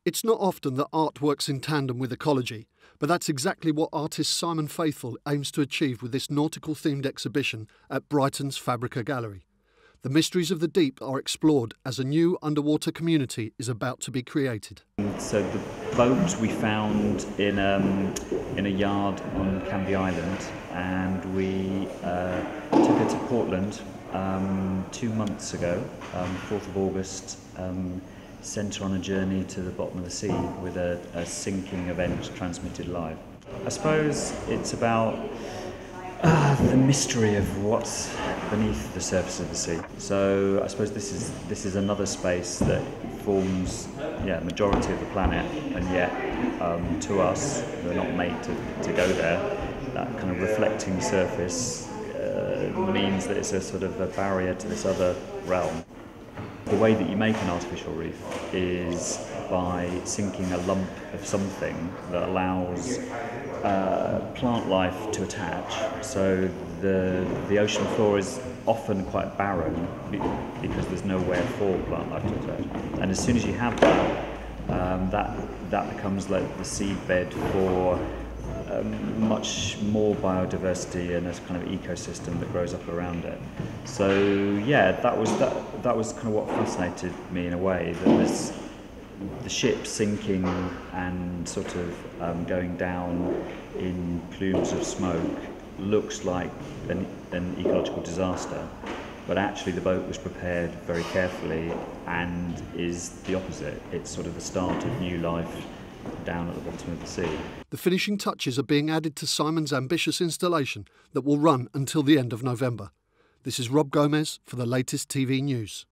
It's not often that art works in tandem with ecology, but that's exactly what artist Simon Faithfull aims to achieve with this nautical-themed exhibition at Brighton's Fabrica gallery. The mysteries of the deep are explored as a new underwater community is about to be created. So the boat we found in a yard on Canby Island, and we took it to Portland 2 months ago, 4th of August, sent her on a journey to the bottom of the sea with a sinking event transmitted live. I suppose it's about the mystery of what's beneath the surface of the sea. So I suppose this is another space that forms the majority of the planet, and yet to us, we're not made to go there. That kind of reflecting surface means that it's a sort of a barrier to this other realm. The way that you make an artificial reef is by sinking a lump of something that allows plant life to attach. So the ocean floor is often quite barren because there's nowhere for plant life to attach. And as soon as you have that, that becomes like the seedbed for much more biodiversity and a kind of ecosystem that grows up around it. So yeah, that was kind of what fascinated me in a way, that there's the ship sinking and sort of going down in plumes of smoke looks like an ecological disaster, but actually the boat was prepared very carefully and is the opposite. It's sort of the start of new life down at the bottom of the sea. The finishing touches are being added to Simon's ambitious installation that will run until the end of November. This is Rob Gomez for the latest TV news.